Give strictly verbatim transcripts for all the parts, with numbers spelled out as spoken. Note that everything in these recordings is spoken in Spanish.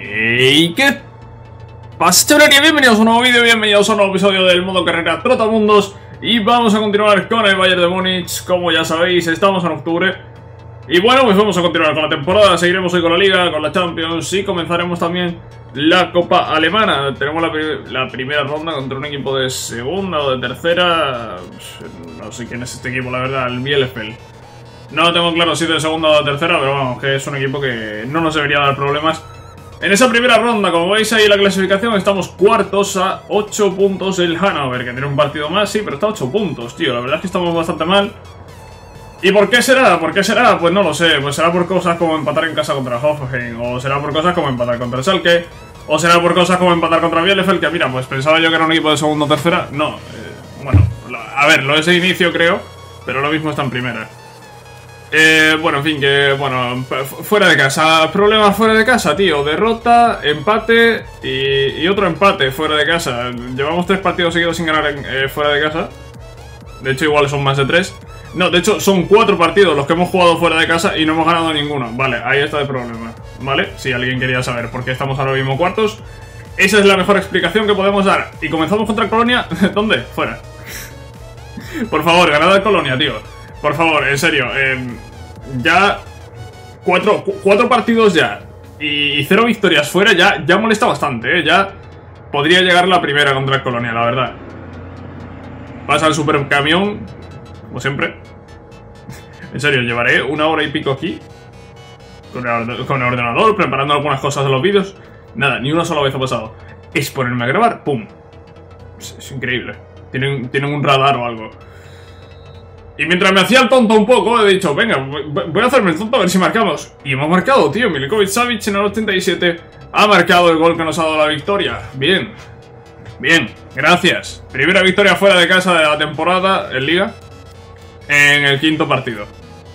¿Y qué pasa, chavalería? Bienvenidos a un nuevo vídeo, bienvenidos a un nuevo episodio del modo carrera Trotamundos. Y vamos a continuar con el Bayern de Múnich. Como ya sabéis, estamos en octubre. Y bueno, pues vamos a continuar con la temporada. Seguiremos hoy con la Liga, con la Champions. Y comenzaremos también la Copa Alemana. Tenemos la, la primera ronda contra un equipo de segunda o de tercera. No sé quién es este equipo, la verdad, el Bielefeld. No lo tengo claro si es de segunda o de tercera, pero vamos, que es un equipo que no nos debería dar problemas. En esa primera ronda, como veis ahí en la clasificación, estamos cuartos a ocho puntos el Hannover, que tiene un partido más, sí, pero está a ocho puntos, tío. La verdad es que estamos bastante mal. ¿Y por qué será? ¿Por qué será? Pues no lo sé. Pues será por cosas como empatar en casa contra Hoffenheim, o será por cosas como empatar contra el Schalke, o será por cosas como empatar contra Bielefeld, que mira, pues pensaba yo que era un equipo de segunda o tercera. No, eh, bueno, a ver, lo es de inicio creo, pero lo mismo está en primera. Eh, bueno, en fin, que, bueno, fuera de casa, problemas fuera de casa, tío, derrota, empate y, y otro empate fuera de casa. Llevamos tres partidos seguidos sin ganar en, eh, fuera de casa. De hecho, igual son más de tres. No, de hecho, son cuatro partidos los que hemos jugado fuera de casa y no hemos ganado ninguno. Vale, ahí está el problema, ¿vale? Si alguien quería saber por qué estamos ahora mismo cuartos, esa es la mejor explicación que podemos dar. Y comenzamos contra Colonia, ¿dónde? Fuera. Por favor, ganad al Colonia, tío. Por favor, en serio, eh, ya cuatro, cu cuatro partidos ya y cero victorias fuera ya, ya molesta bastante, ¿eh? Ya podría llegar la primera contra el Colonia, la verdad. Pasa el supercamión, como siempre. En serio, llevaré una hora y pico aquí con el, con el ordenador, preparando algunas cosas de los vídeos. Nada, ni una sola vez ha pasado. Es ponerme a grabar, ¡pum! Es, es increíble. Tienen, tienen un radar o algo. Y mientras me hacía el tonto un poco, he dicho, venga, voy a hacerme el tonto a ver si marcamos. Y hemos marcado, tío. Milinkovic-Savic en el ochenta y siete ha marcado el gol que nos ha dado la victoria. Bien. Bien, gracias. Primera victoria fuera de casa de la temporada en Liga. En el quinto partido.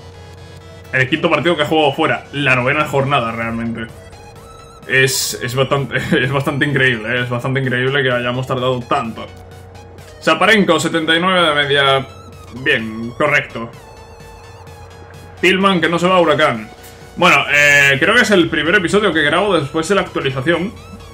El quinto partido que juego fuera. La novena jornada, realmente. Es, es, bastante, es bastante increíble, ¿eh? Es bastante increíble que hayamos tardado tanto. Zaparenko, setenta y nueve de media. Bien, correcto. Tillman, que no se va a Huracán. Bueno, eh, creo que es el primer episodio que grabo después de la actualización.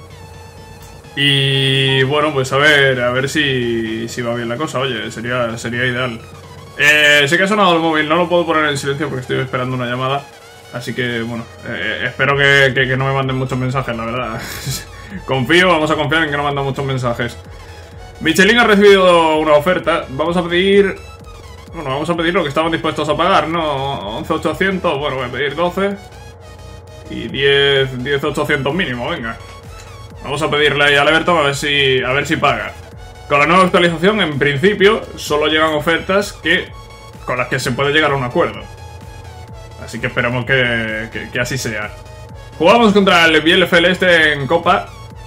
Y bueno, pues a ver, a ver si, si va bien la cosa. Oye, sería, sería ideal. eh, Sé que ha sonado el móvil, no lo puedo poner en silencio porque estoy esperando una llamada. Así que, bueno, eh, espero que, que, que no me manden muchos mensajes, la verdad. Confío, vamos a confiar en que no mandan muchos mensajes. Michelin ha recibido una oferta. Vamos a pedir... Bueno, vamos a pedir lo que estamos dispuestos a pagar, ¿no? once mil ochocientos, bueno, voy a pedir doce. Y diez mil ochocientos mínimo, venga. Vamos a pedirle ahí al Everton a ver si, a ver si paga. Con la nueva actualización, en principio, solo llegan ofertas que con las que se puede llegar a un acuerdo. Así que esperemos que, que, que así sea. Jugamos contra el Bielefeld este en Copa.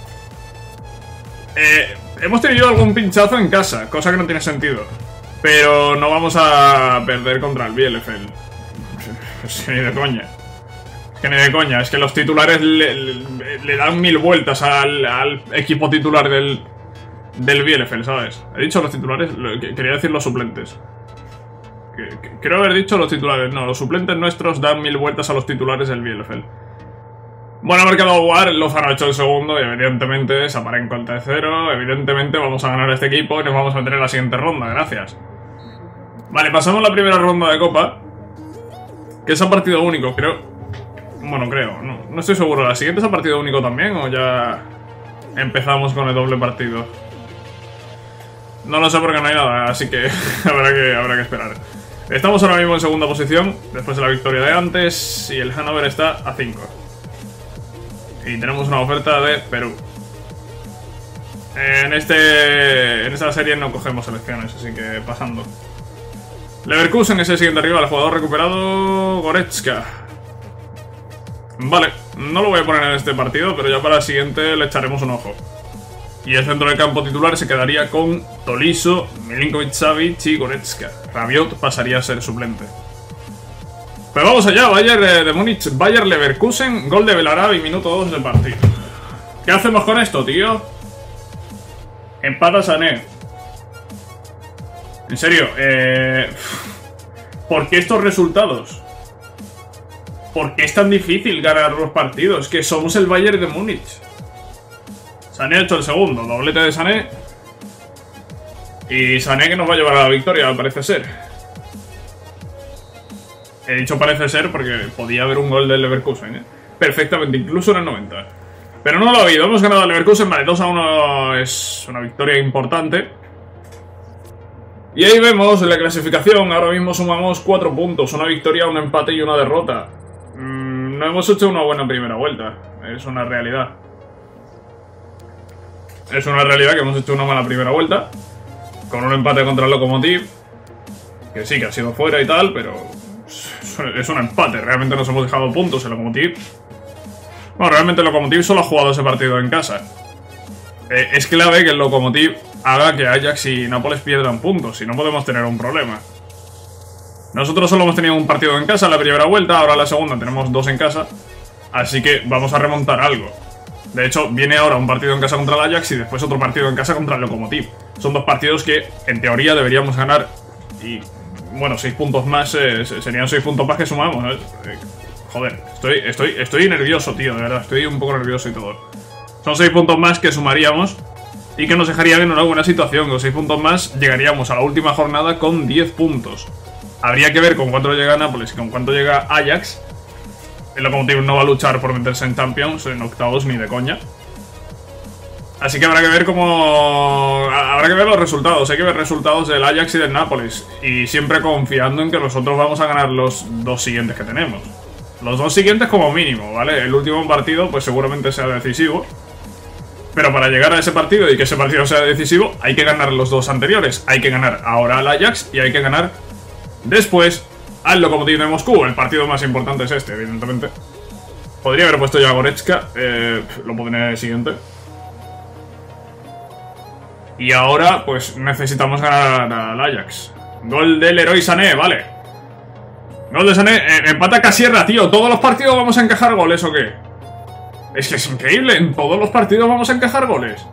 Eh, hemos tenido algún pinchazo en casa, cosa que no tiene sentido. Pero no vamos a perder contra el Bielefeld. Es que ni de coña. Es que ni de coña. Es que los titulares le, le, le dan mil vueltas al, al equipo titular del, del Bielefeld, ¿sabes? He dicho los titulares, quería decir los suplentes. Creo haber dicho los titulares. No, los suplentes nuestros dan mil vueltas a los titulares del Bielefeld. Bueno, ha marcado War, Lozano ha hecho el segundo y evidentemente Zaparenko el tercero. Evidentemente vamos a ganar este equipo y nos vamos a meter en la siguiente ronda, gracias. Vale, pasamos la primera ronda de Copa, que es a partido único, creo. Bueno, creo, no, no estoy seguro. ¿La siguiente es a partido único también o ya empezamos con el doble partido? No lo sé porque no hay nada, así que habrá que, habrá que esperar. Estamos ahora mismo en segunda posición, después de la victoria de antes, y el Hannover está a cinco. Y tenemos una oferta de Perú. En este en esta serie no cogemos selecciones, así que pasando. Leverkusen es el siguiente rival, jugador recuperado, Goretzka. Vale, no lo voy a poner en este partido, pero ya para el siguiente le echaremos un ojo. Y el centro del campo titular se quedaría con Tolisso, Milinkovic-Savic y Goretzka. Rabiot pasaría a ser suplente. Pero vamos allá, Bayern de Múnich, Bayer Leverkusen, gol de Belarabi, minuto dos del partido. ¿Qué hacemos con esto, tío? Empata Sané. En serio, eh... ¿por qué estos resultados? ¿Por qué es tan difícil ganar los partidos? Que somos el Bayern de Múnich. Sané ha hecho el segundo, doblete de Sané. Y Sané que nos va a llevar a la victoria, parece ser. He dicho parece ser porque podía haber un gol del Leverkusen, ¿eh? Perfectamente, incluso en el noventa. Pero no lo ha habido, hemos ganado al Leverkusen, vale, dos a uno es una victoria importante. Y ahí vemos en la clasificación, ahora mismo sumamos cuatro puntos, una victoria, un empate y una derrota. Mm, no hemos hecho una buena primera vuelta, es una realidad. Es una realidad que hemos hecho una mala primera vuelta, con un empate contra el Lokomotiv, que sí, que ha sido fuera y tal, pero es un empate, realmente nos hemos dejado puntos el Lokomotiv. Bueno, realmente el Lokomotiv solo ha jugado ese partido en casa. Eh, es clave que el Lokomotiv haga que Ajax y Nápoles pierdan puntos, si no podemos tener un problema. Nosotros solo hemos tenido un partido en casa en la primera vuelta, ahora la segunda tenemos dos en casa, así que vamos a remontar algo. De hecho, viene ahora un partido en casa contra el Ajax y después otro partido en casa contra el Lokomotiv. Son dos partidos que, en teoría, deberíamos ganar y, bueno, seis puntos más, eh, serían seis puntos más que sumamos, ¿eh? Eh, joder, estoy, estoy, estoy nervioso, tío, de verdad, estoy un poco nervioso y todo. Son seis puntos más que sumaríamos y que nos dejarían en una buena situación. Con seis puntos más llegaríamos a la última jornada con diez puntos. Habría que ver con cuánto llega Nápoles y con cuánto llega Ajax. El Lokomotiv no va a luchar por meterse en Champions, en octavos, ni de coña. Así que habrá que ver cómo... Habrá que ver los resultados. Hay que ver resultados del Ajax y del Nápoles. Y siempre confiando en que nosotros vamos a ganar los dos siguientes que tenemos. Los dos siguientes como mínimo, ¿vale? El último partido pues seguramente sea decisivo. Pero para llegar a ese partido y que ese partido sea decisivo, hay que ganar los dos anteriores. Hay que ganar ahora al Ajax y hay que ganar después al Lokomotiv de Moscú. El partido más importante es este, evidentemente. Podría haber puesto ya a Goretzka, eh, lo pondré en el siguiente. Y ahora, pues necesitamos ganar al Ajax. Gol del Leroy Sané, vale. Gol de Sané, eh, empata Casierra, tío. ¿Todos los partidos vamos a encajar goles o qué? Es que es increíble, en todos los partidos vamos a encajar goles.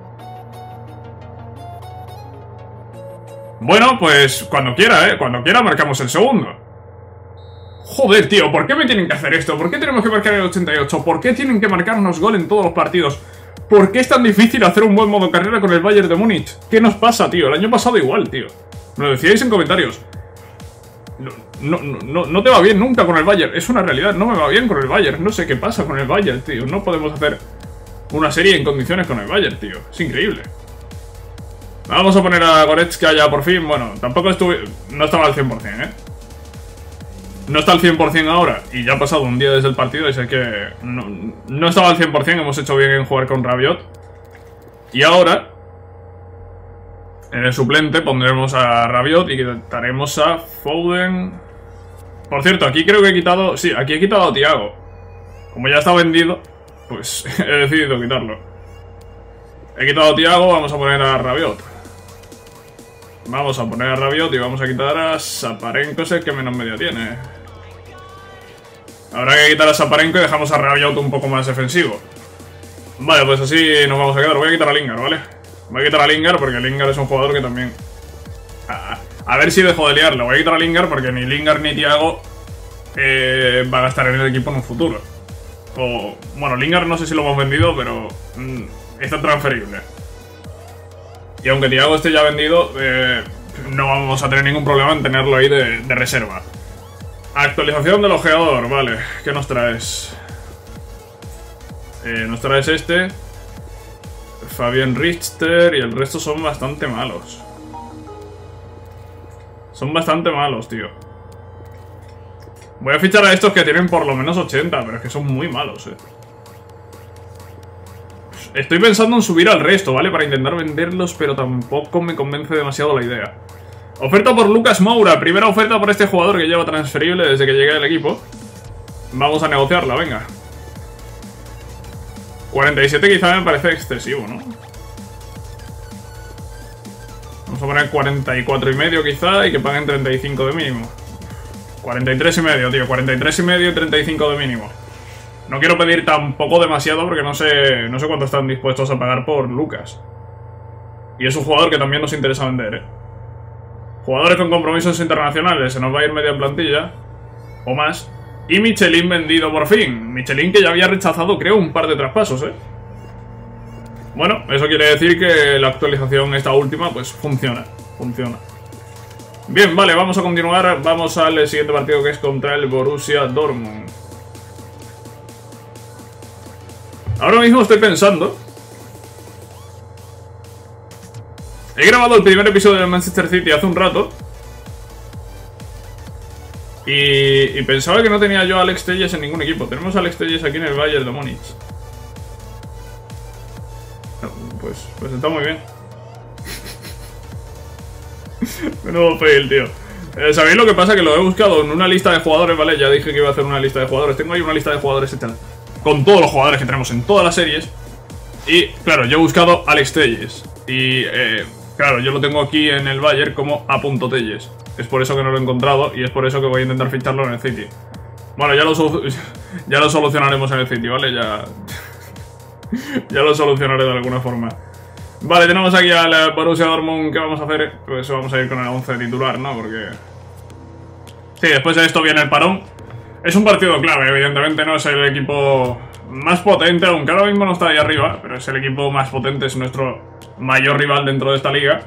Bueno, pues cuando quiera, ¿eh? Cuando quiera marcamos el segundo. Joder, tío, ¿por qué me tienen que hacer esto? ¿Por qué tenemos que marcar el ochenta y ocho? ¿Por qué tienen que marcarnos gol en todos los partidos? ¿Por qué es tan difícil hacer un buen modo carrera con el Bayern de Múnich? ¿Qué nos pasa, tío? El año pasado igual, tío. Me lo decíais en comentarios. No, no, no, no te va bien nunca con el Bayern. Es una realidad, no me va bien con el Bayern. No sé qué pasa con el Bayern, tío. No podemos hacer una serie en condiciones con el Bayern, tío. Es increíble. Vamos a poner a Goretzka ya por fin. Bueno, tampoco estuve... No estaba al cien por cien, ¿eh? No está al cien por cien ahora. Y ya ha pasado un día desde el partido y sé que... No, no estaba al cien por cien. Hemos hecho bien en jugar con Rabiot. Y ahora... En el suplente pondremos a Rabiot y quitaremos a Foden. Por cierto, aquí creo que he quitado... Sí, aquí he quitado a Thiago. Como ya está vendido, pues he decidido quitarlo. He quitado a Thiago, vamos a poner a Rabiot. Vamos a poner a Rabiot y vamos a quitar a Saparenko, es el que menos media tiene. Habrá que quitar a Saparenko y dejamos a Rabiot un poco más defensivo. Vale, pues así nos vamos a quedar. Voy a quitar a Lingard, ¿vale? Voy a quitar a Lingard porque Lingard es un jugador que también... A, a ver si dejo de liarlo. Voy a quitar a Lingard porque ni Lingard ni Thiago eh, van a estar en el equipo en un futuro. O... Bueno, Lingard no sé si lo hemos vendido, pero... Mmm, está transferible. Y aunque Thiago esté ya vendido, eh, no vamos a tener ningún problema en tenerlo ahí de, de reserva. Actualización del ojeador, vale. ¿Qué nos traes? Eh, nos traes este... Fabián Richter y el resto son bastante malos. Son bastante malos, tío. Voy a fichar a estos que tienen por lo menos ochenta, pero es que son muy malos, eh. Estoy pensando en subir al resto, ¿vale? Para intentar venderlos, pero tampoco me convence demasiado la idea. Oferta por Lucas Moura. Primera oferta por este jugador que lleva transferible desde que llegué al equipo. Vamos a negociarla, venga. cuarenta y siete quizá me parece excesivo, ¿no? Vamos a poner cuarenta y cuatro y medio quizá y que paguen treinta y cinco de mínimo. cuarenta y tres y medio, tío. cuarenta y tres y medio y treinta y cinco de mínimo. No quiero pedir tampoco demasiado porque no sé, no sé cuánto están dispuestos a pagar por Lucas. Y es un jugador que también nos interesa vender, ¿eh? Jugadores con compromisos internacionales. Se nos va a ir media plantilla. O más. Y Michelin vendido por fin. Michelin que ya había rechazado, creo, un par de traspasos, ¿eh? Bueno, eso quiere decir que la actualización, esta última, pues funciona. Funciona. Bien, vale, vamos a continuar. Vamos al siguiente partido, que es contra el Borussia Dortmund. Ahora mismo estoy pensando... He grabado el primer episodio de Manchester City hace un rato. Y, y pensaba que no tenía yo a Alex Telles en ningún equipo. Tenemos a Alex Telles aquí en el Bayern de Múnich. No, pues, pues está muy bien. Menudo fail, tío. Eh, ¿Sabéis lo que pasa? Que lo he buscado en una lista de jugadores, ¿vale? Ya dije que iba a hacer una lista de jugadores. Tengo ahí una lista de jugadores hecha con todos los jugadores que tenemos en todas las series. Y, claro, yo he buscado Alex Telles. Y, eh, claro, yo lo tengo aquí en el Bayern como A. Telles. Es por eso que no lo he encontrado y es por eso que voy a intentar ficharlo en el City. Bueno, ya lo, ya lo solucionaremos en el City, ¿vale? Ya... ya lo solucionaré de alguna forma. Vale, tenemos aquí al Borussia Dortmund. ¿Qué vamos a hacer? Pues vamos a ir con el once titular, ¿no? Porque... sí, después de esto viene el parón. Es un partido clave, evidentemente, no es el equipo más potente, aunque ahora mismo no está ahí arriba, pero es el equipo más potente, es nuestro mayor rival dentro de esta liga.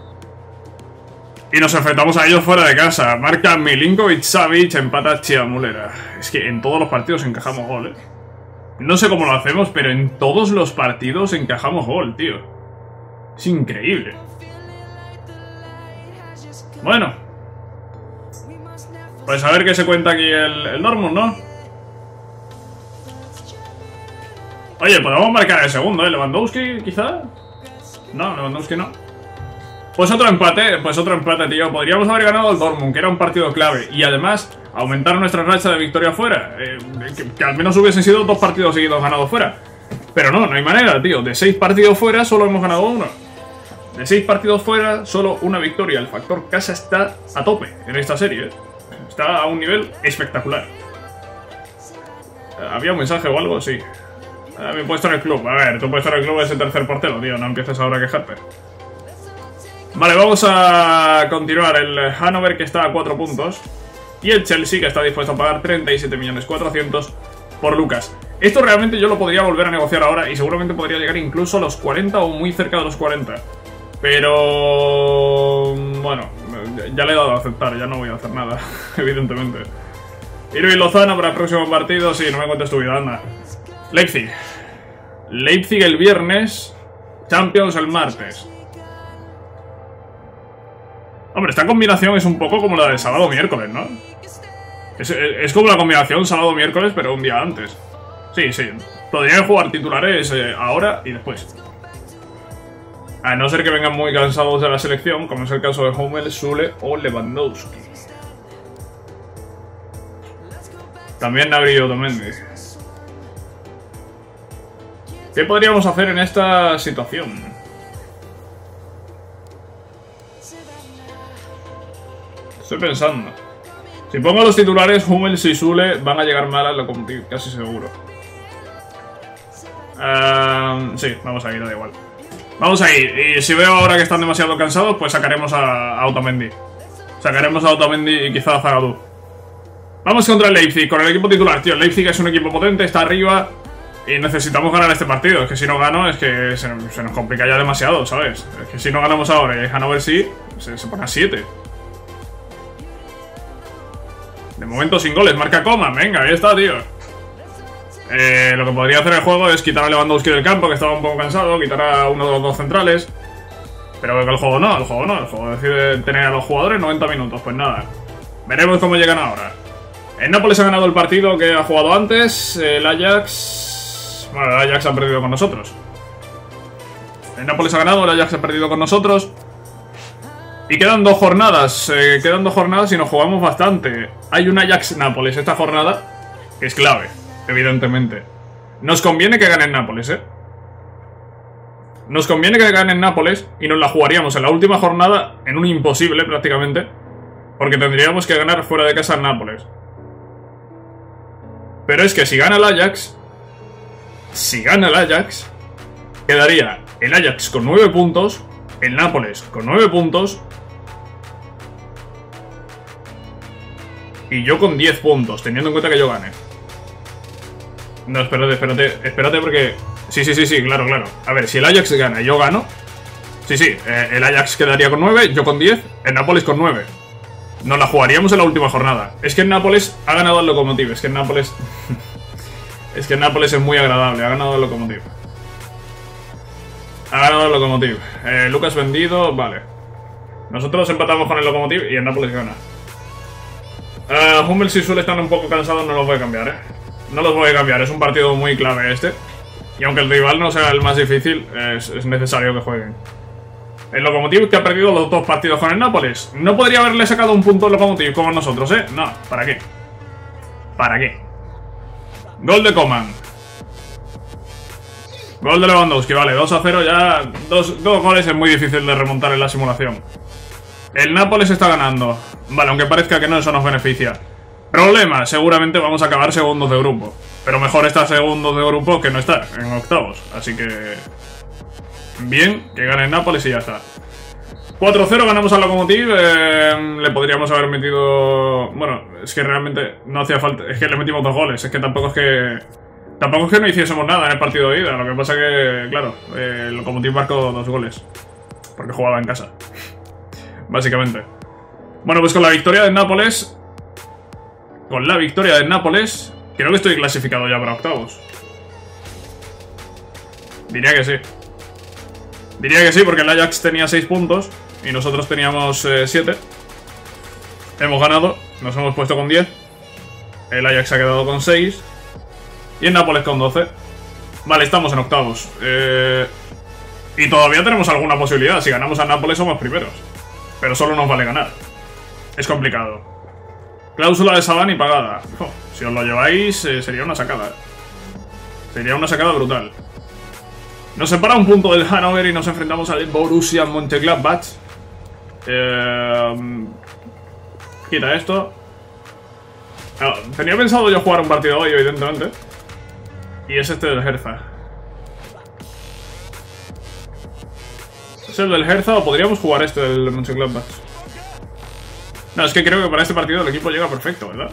Y nos enfrentamos a ellos fuera de casa. Marca Milinkovic-Savic, empata Chiamulera. Es que en todos los partidos encajamos gol, ¿eh? No sé cómo lo hacemos, pero en todos los partidos encajamos gol, tío. Es increíble. Bueno. Pues a ver qué se cuenta aquí el, el Dortmund, ¿no? Oye, podemos marcar el segundo, ¿eh? ¿Lewandowski, quizá? No, Lewandowski no. Pues otro empate, pues otro empate, tío. Podríamos haber ganado el Dortmund, que era un partido clave. Y además, aumentar nuestra racha de victoria fuera. Eh, que, que al menos hubiesen sido dos partidos seguidos ganados fuera. Pero no, no hay manera, tío. De seis partidos fuera, solo hemos ganado uno. De seis partidos fuera, solo una victoria. El factor casa está a tope en esta serie, ¿eh? Está a un nivel espectacular. ¿Había un mensaje o algo? Sí. Ah, mi puesto en el club. A ver, tu puesto en el club es el tercer portero, tío. No empieces ahora a quejarte. Vale, vamos a continuar. El Hannover, que está a cuatro puntos. Y el Chelsea, que está dispuesto a pagar treinta y siete millones cuatrocientos por Lucas. Esto realmente yo lo podría volver a negociar ahora. Y seguramente podría llegar incluso a los cuarenta o muy cerca de los cuarenta. Pero... bueno, ya le he dado a aceptar. Ya no voy a hacer nada, evidentemente. Irving Lozano para el próximo partido. Sí, no me cuentes tu vida, anda. Leipzig. Leipzig el viernes. Champions el martes. Hombre, esta combinación es un poco como la de sábado-miércoles, ¿no? Es, es, es como la combinación sábado-miércoles, pero un día antes. Sí, sí. Podrían jugar titulares eh, ahora y después. A no ser que vengan muy cansados de la selección, como es el caso de Hummel, Süle o Lewandowski. También Gnabry y Otamendi. ¿Qué podríamos hacer en esta situación? Estoy pensando. Si pongo los titulares, Hummels y Süle van a llegar mal al locomotiv, casi seguro. Uh, sí, vamos a ir, da igual. Vamos a ir. Y si veo ahora que están demasiado cansados, pues sacaremos a, a Otamendi. Sacaremos a Otamendi y quizá a Zagadou. Vamos contra el Leipzig, con el equipo titular, tío. El Leipzig es un equipo potente, está arriba. Y necesitamos ganar este partido. Es que si no gano, es que se, se nos complica ya demasiado, ¿sabes? Es que si no ganamos ahora y el Hannover sí, se, se pone a siete. De momento sin goles, marca Coman, venga, ahí está, tío. Eh, lo que podría hacer el juego es quitar a Lewandowski del campo, que estaba un poco cansado, quitar a uno de los dos centrales. Pero el juego no, el juego no, el juego decide tener a los jugadores noventa minutos, pues nada. Veremos cómo llegan ahora. El Nápoles ha ganado el partido que ha jugado antes, el Ajax... bueno, el Ajax ha perdido con nosotros. El Nápoles ha ganado, el Ajax ha perdido con nosotros. Y quedan dos jornadas, eh, quedan dos jornadas y nos jugamos bastante. Hay un Ajax-Nápoles esta jornada, que es clave, evidentemente. Nos conviene que gane el Nápoles, ¿eh? Nos conviene que gane el Nápoles y nos la jugaríamos en la última jornada en un imposible prácticamente, porque tendríamos que ganar fuera de casa el Nápoles. Pero es que si gana el Ajax, si gana el Ajax, quedaría el Ajax con nueve puntos, el Nápoles con nueve puntos. Y yo con diez puntos, teniendo en cuenta que yo gane. No, espérate, espérate, espérate porque... Sí, sí, sí, sí, claro, claro. A ver, si el Ajax gana y yo gano... Sí, sí, eh, el Ajax quedaría con nueve, yo con diez, el Nápoles con nueve. Nos la jugaríamos en la última jornada. Es que el Nápoles ha ganado al Lokomotiv, es que el Nápoles... es que el Nápoles es muy agradable, ha ganado al Lokomotiv. Ha ganado el Lokomotiv. Eh, Lucas vendido, vale. Nosotros empatamos con el Lokomotiv y el Nápoles gana. Uh, Hummels y suele estar un poco cansados, no los voy a cambiar, eh. No los voy a cambiar, es un partido muy clave este. Y aunque el rival no sea el más difícil, es, es necesario que jueguen. El Lokomotiv que ha perdido los dos partidos con el Nápoles. No podría haberle sacado un punto al Lokomotiv como nosotros, ¿eh? No, ¿para qué? ¿Para qué? Gol de Coman. Gol de Lewandowski, vale, dos a cero ya. Dos, dos goles es muy difícil de remontar en la simulación. El Nápoles está ganando. Vale, aunque parezca que no, eso nos beneficia. Problema, seguramente vamos a acabar segundos de grupo. Pero mejor estar segundos de grupo que no estar en octavos. Así que... bien, que gane el Nápoles y ya está. cuatro cero ganamos al Lokomotiv. eh, Le podríamos haber metido... Bueno, es que realmente no hacía falta. Es que le metimos dos goles. Es que tampoco es que... Tampoco es que no hiciésemos nada en el partido de ida. Lo que pasa que, claro, eh, el Lokomotiv marcó dos goles. Porque jugaba en casa. Básicamente. Bueno, pues con la victoria del Nápoles... Con la victoria del Nápoles... Creo que estoy clasificado ya para octavos. Diría que sí. Diría que sí, porque el Ajax tenía seis puntos y nosotros teníamos siete. Hemos ganado, nos hemos puesto con diez. El Ajax ha quedado con seis. Y el Nápoles con doce. Vale, estamos en octavos. Eh... Y todavía tenemos alguna posibilidad. Si ganamos a Nápoles somos primeros. Pero solo nos vale ganar. Es complicado. Cláusula de Savani pagada. Oh, si os lo lleváis, eh, sería una sacada. Sería una sacada brutal. Nos separa un punto del Hannover y nos enfrentamos al Borussia Mönchengladbach. Eh, quita esto. No, tenía pensado yo jugar un partido hoy, evidentemente. Y es este del Hertha. ¿Es el del Hertha o podríamos jugar este del Mönchengladbach? No, es que creo que para este partido el equipo llega perfecto, ¿verdad?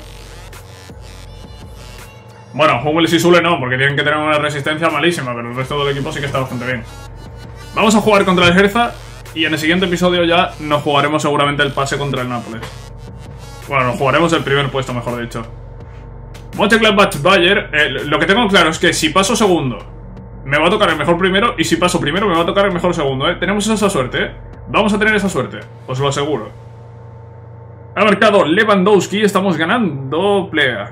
Bueno, Hummels y Sule no, porque tienen que tener una resistencia malísima, pero el resto del equipo sí que está bastante bien. Vamos a jugar contra el Hertha y en el siguiente episodio ya nos jugaremos seguramente el pase contra el Nápoles. Bueno, nos jugaremos el primer puesto, mejor dicho. Mönchengladbach-Bayer, eh, lo que tengo claro es que si paso segundo me va a tocar el mejor primero y si paso primero me va a tocar el mejor segundo, ¿eh? Tenemos esa suerte, ¿eh? Vamos a tener esa suerte, os lo aseguro. Ha marcado Lewandowski, estamos ganando pelea.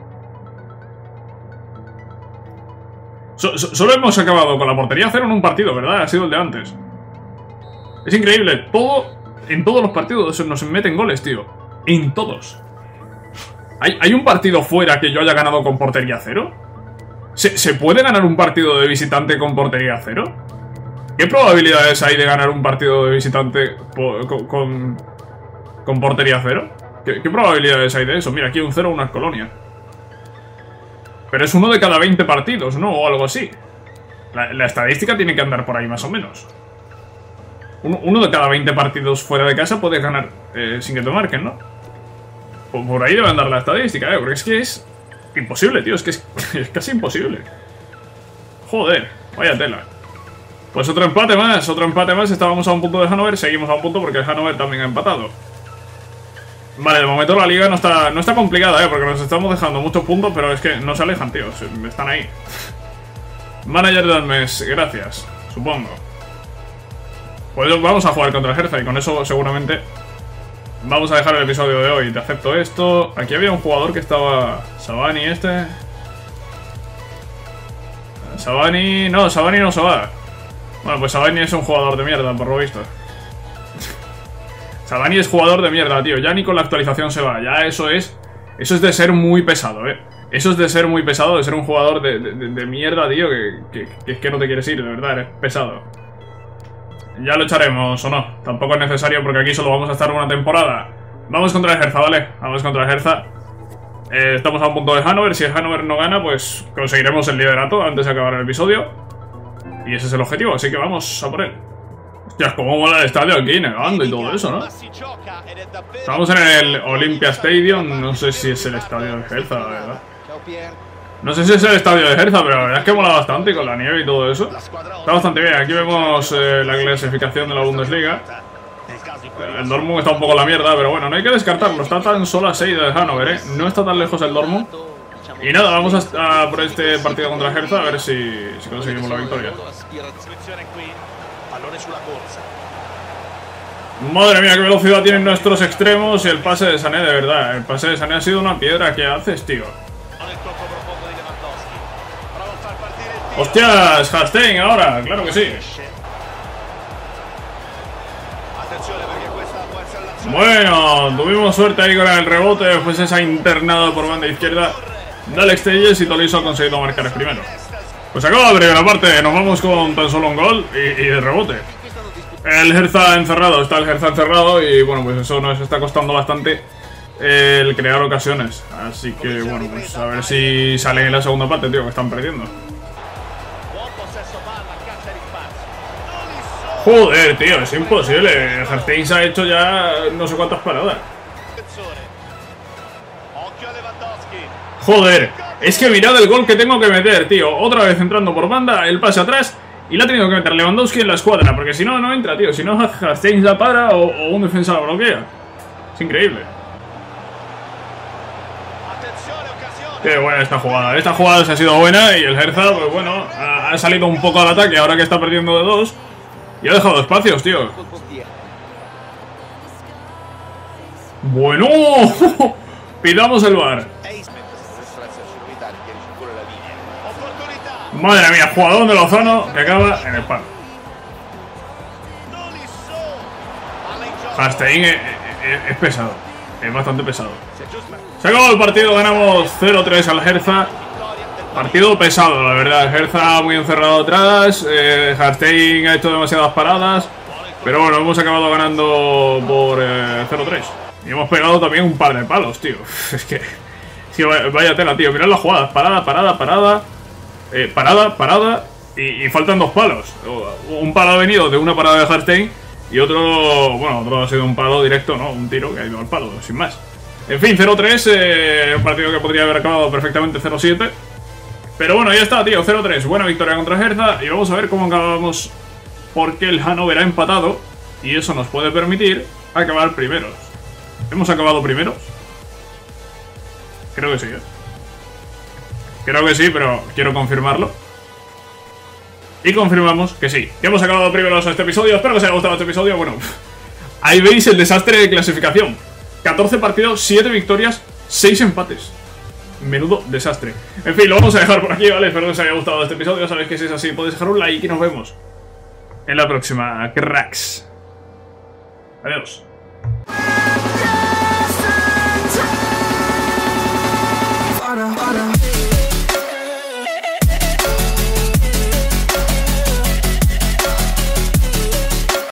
So, so, solo hemos acabado con la portería cero en un partido, ¿verdad? Ha sido el de antes. Es increíble, todo, en todos los partidos nos meten goles, tío. En todos. ¿Hay, ¿Hay un partido fuera que yo haya ganado con portería cero? ¿Se, ¿Se puede ganar un partido de visitante con portería cero? ¿Qué probabilidades hay de ganar un partido de visitante con... con ¿Con portería cero? ¿Qué, ¿Qué probabilidades hay de eso? Mira, aquí un cero, una colonia. Pero es uno de cada veinte partidos, ¿no? O algo así. La, la estadística tiene que andar por ahí más o menos. Uno, uno de cada veinte partidos fuera de casa puedes ganar eh, sin que te marquen, ¿no? Por, por ahí debe andar la estadística, ¿eh? Porque es que es imposible, tío. Es que es, es casi imposible. Joder, vaya tela. Pues otro empate más, otro empate más. Estábamos a un punto de Hannover, seguimos a un punto porque el Hannover también ha empatado. Vale, de momento la liga no está, no está complicada, ¿eh? Porque nos estamos dejando muchos puntos, pero es que no se alejan, tío. Están ahí. Manager del mes, gracias, supongo. Pues vamos a jugar contra el Hertha y con eso seguramente vamos a dejar el episodio de hoy. Te acepto esto. Aquí había un jugador que estaba... Savani este... Savani... No, Savani no se va. Bueno, pues Savani es un jugador de mierda, por lo visto. Savani es jugador de mierda, tío. Ya ni con la actualización se va. Ya eso es... Eso es de ser muy pesado, eh. Eso es de ser muy pesado, de ser un jugador de, de, de mierda, tío, que, que, que es que no te quieres ir, de verdad, eres pesado. Ya lo echaremos, o no. Tampoco es necesario porque aquí solo vamos a estar una temporada. Vamos contra el Hertha, ¿vale? Vamos contra el Hertha. Eh, estamos a un punto de Hannover. Si el Hannover no gana, pues conseguiremos el liderato antes de acabar el episodio. Y ese es el objetivo, así que vamos a por él. Hostia, cómo mola el estadio aquí, nevando y todo eso, ¿no? Estamos en el Olympia Stadium, no sé si es el estadio de Hertha, la verdad. No sé si es el estadio de Hertha, pero la verdad es que mola bastante con la nieve y todo eso. Está bastante bien, aquí vemos eh, la clasificación de la Bundesliga. El Dortmund está un poco en la mierda, pero bueno, no hay que descartarlo, está tan solo a seis del Hannover, ¿eh? No está tan lejos el Dortmund. Y nada, vamos a, a por este partido contra Hertha a ver si, si conseguimos la victoria. Madre mía, qué velocidad tienen nuestros extremos y el pase de Sané, de verdad. El pase de Sané ha sido una piedra. ¿Qué haces, tío? ¡Hostias! Harstein ahora, claro que sí. Bueno, tuvimos suerte ahí con el rebote. Después esa internada por banda izquierda de Alex Telles y Tolisso ha conseguido marcar el primero. Pues acaba la primera parte, nos vamos con tan solo un gol y, y de rebote. El Hertha encerrado, está el Hertha encerrado y bueno, pues eso nos está costando bastante el crear ocasiones. Así que bueno, pues a ver si salen en la segunda parte, tío, que están perdiendo. Joder, tío, es imposible. Harstein se ha hecho ya no sé cuántas paradas. Joder, es que mirad el gol que tengo que meter, tío. Otra vez entrando por banda, el pase atrás. Y la ha tenido que meter Lewandowski en la escuadra, porque si no, no entra, tío. Si no, Harstein la para o, o un defensa la bloquea. Es increíble. Qué buena esta jugada. Esta jugada se ha sido buena y el Hertha, pues bueno, ha, ha salido un poco al ataque ahora que está perdiendo de dos. Y ha dejado espacios, tío. Bueno, pidamos el V A R. Madre mía, jugador de Lozano que acaba en el palo. Harstein es, es, es pesado, es bastante pesado. Se ha acabado el partido, ganamos cero tres al Hertha. Partido pesado, la verdad. El Hertha muy encerrado atrás. Eh, Harstein ha hecho demasiadas paradas. Pero bueno, hemos acabado ganando por eh, cero tres. Y hemos pegado también un par de palos, tío. Es que, es que vaya, vaya tela, tío. Mirad las jugadas. Parada, parada, parada. Eh, parada, parada. Y, y faltan dos palos. Un palo ha venido de una parada de Harstein. Y otro, bueno, otro ha sido un palo directo, ¿no? Un tiro que ha ido al palo, sin más. En fin, cero tres. Eh, un partido que podría haber acabado perfectamente cero siete. Pero bueno, ya está, tío, cero tres. Buena victoria contra Hertha. Y vamos a ver cómo acabamos. Porque el Hannover ha empatado. Y eso nos puede permitir acabar primeros. ¿Hemos acabado primeros? Creo que sí, ¿eh? Creo que sí, pero quiero confirmarlo. Y confirmamos que sí, que hemos acabado primeros a este episodio. Espero que os haya gustado este episodio. Bueno, ahí veis el desastre de clasificación. catorce partidos, siete victorias, seis empates. Menudo desastre. En fin, lo vamos a dejar por aquí, ¿vale? Espero que os haya gustado este episodio. Ya sabéis que si es así, podéis dejar un like y nos vemos en la próxima, cracks. Adiós.